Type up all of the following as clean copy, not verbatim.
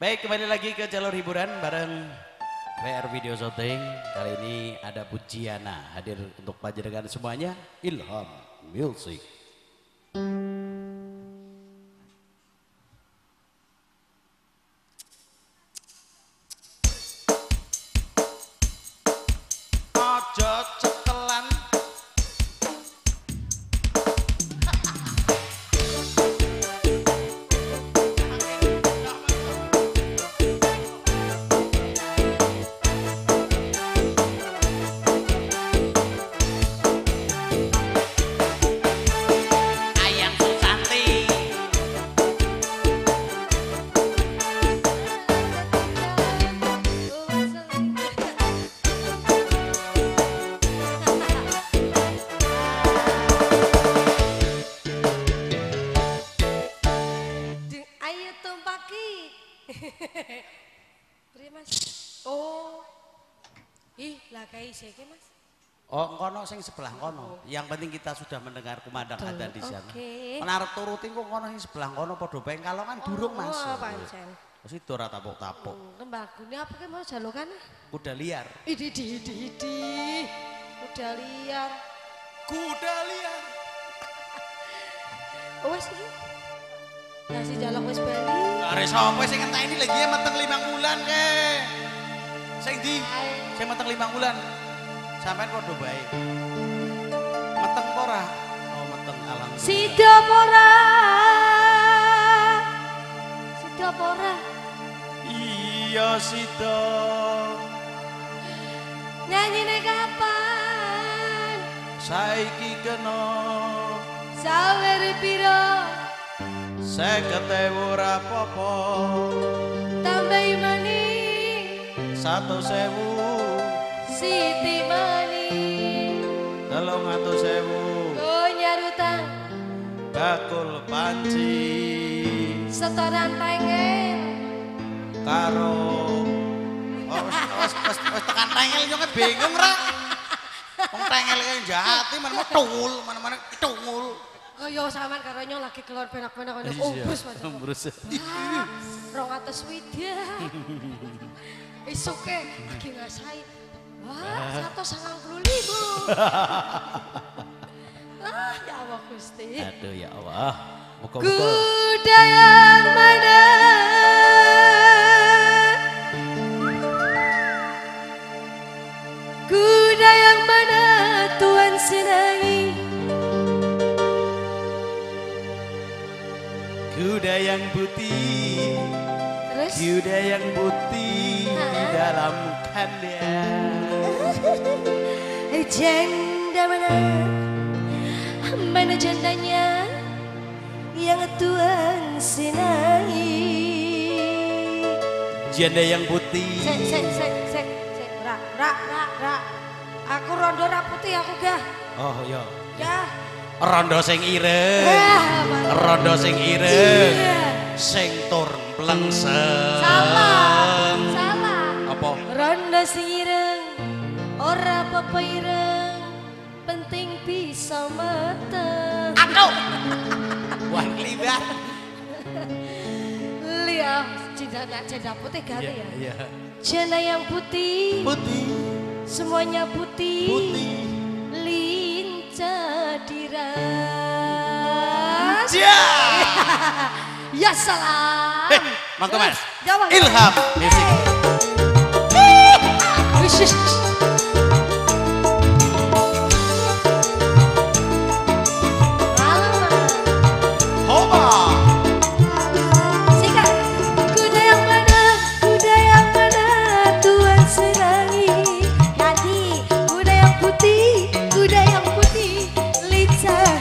Baik, kembali lagi ke jalur hiburan bareng VR Video Shooting. Kali ini ada Pujiana hadir untuk panjenengan semuanya. Ilham Music. Ojo cekelan. Oh, ih lah kayak sih mas. Oh, kono sing sebelah kono. Yang penting kita sudah mendengar kumandang adzan di sana. Oke. Menarep turutin kok kono sing sebelah kono padha bae kalau kan durung masuk. Oh, pancen. Wis itu ora tapuk-tapuk. Lembagune apa ki mau jalokan? Kuda liar. Idi. Udah liar. Kuda liar. Oh, wes iki. Nasi jaluk wis bali. Are sapa sing ngenteni lagi ya meteng 5 bulan ke. Sing ndi? Sing meteng 5 bulan. Sampeyan padha bae. Meteng apa ora? Oh, meteng alang. Sida pora. Sida pora. Iya sida. Nyanyine kapan? Saiki kena Sawer piro? 50.000 ora apa-apa. Tambahi maning 100.000. Siti maning 300.000. oh nyarutang Bakul panci setoran tengel karo wes tekan tengel yo bingung ra. Wong tengel kaya jati mana tungul mana tungul. kaya sampean karo nyo lagi kelon penak-penak ngene umbus padha. Umbus. 200 widia. Isuke lagi ngasai. Wah, 195. Ah, ya Allah Gusti. Aduh ya Allah. Muka-muka. Kuda yang mana? Kuda yang mana Tuhan senangi? Kuda yang putih. Terus? Kuda yang putih di dalam kandang. Janda mana? Mana jandanya yang Tuhan senangi? Janda yang putih. Sek. Ra. Aku rondo ra putih aku gah. Oh ya. Gah. Rondo sing ireng. Rondo sing ireng. Sing tur plengseng. Salah. Apa? Rondo sing ireng, ora apa-apa ireng, penting bisa mateng. Aduh. Wah, libat. Lihat, janda putih ganti ya. Iya. Janda yang putih, Putih. semuanya putih. Putih. Lincah diras. Ja. Ya salam. Mangga Mas. Jawab. Ilham Music. Wish. Hoba. Sika. Kuda yang mana Tuhan senangi? Ganti. Kuda yang putih, lincah.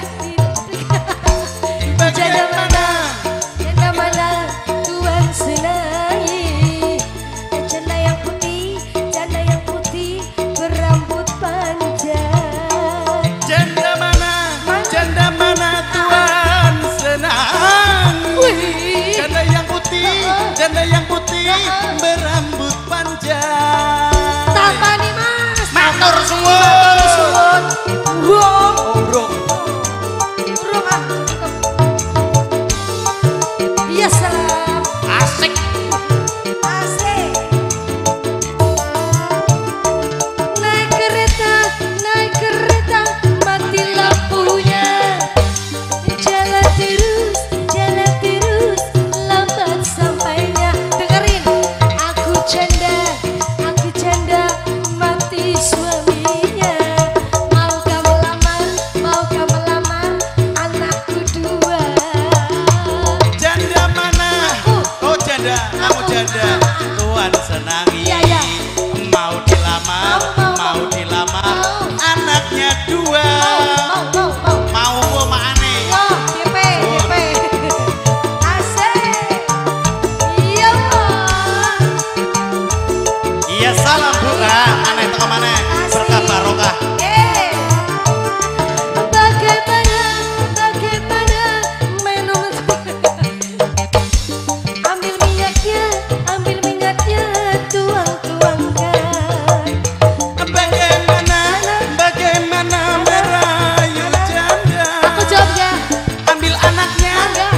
Janda mana Tuhan senangi? Janda yang putih berambut panjang. Janda mana Tuhan senangi? Janda yang putih berambut panjang. Tambah nih mas. Matur suwun. Urung. Iya salam. Asik. janda, Tuhan senangi. Iya, iya. Mau dilamar, mau dilamar, anaknya dua. Mau gua makane. Yo, DP. Asik. Iya. Iya salam buka, aneh teko maneh, berkah barokah. Bagaimana minum ambil minyaknya tuang-tuangkan. Bagaimana merayu janda. Aku jawab ya. Ambil anaknya,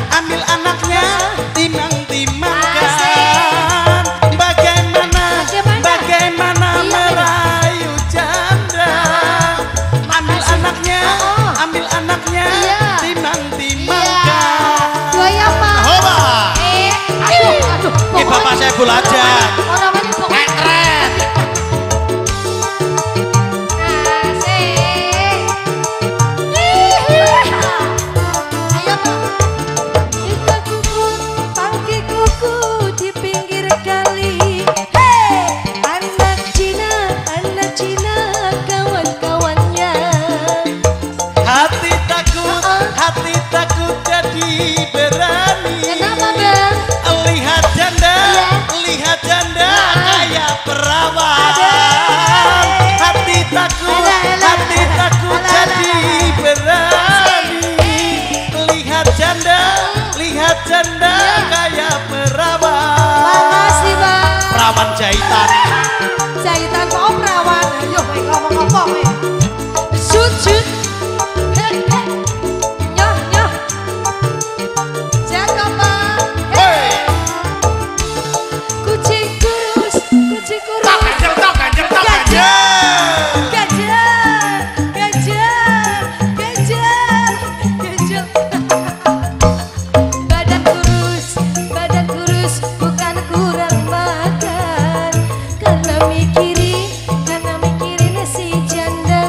timang-timangkan. Bagaimana merayu janda. Ambil anaknya, timang-timangkan. Dua ya, Pak. Hoba. Aduh. Ini bapak saya bulajan. Namanya pokoknya Keren. asik. Ayo, Pak. Kita kuku, tangki kuku di pinggir kali. Hei, anak Cina, kawan-kawannya. Hati takut jadi berani. Kenapa, Bang? Lihat janda kayak perawan. Aduh. Hati takut jadi berani. Lihat janda kayak perawan. Makasih, Bang. Perawan jahitan. Jahitan kok perawan. Ayo, ngomong-ngomong. Shoot. Nyoh. Jaga, Pak. Hei. Kucing kurus. Tak ganjel. Gajah. Badan kurus, bukan kurang makan. Karena mikirin si janda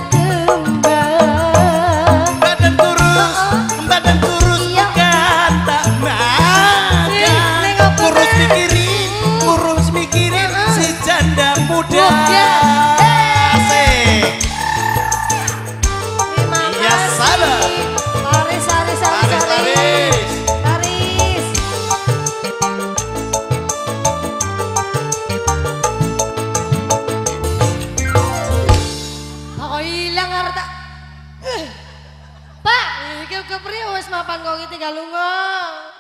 kembar. Badan kurus Iya. bukan tak makan. Nengok Kurus mikirin si janda muda. Muda. Asik. Terima Iya, kasih. salah. Laris. Kok hilang harta? Pak, iki kepriye wis mapan kok iki tinggal lunga.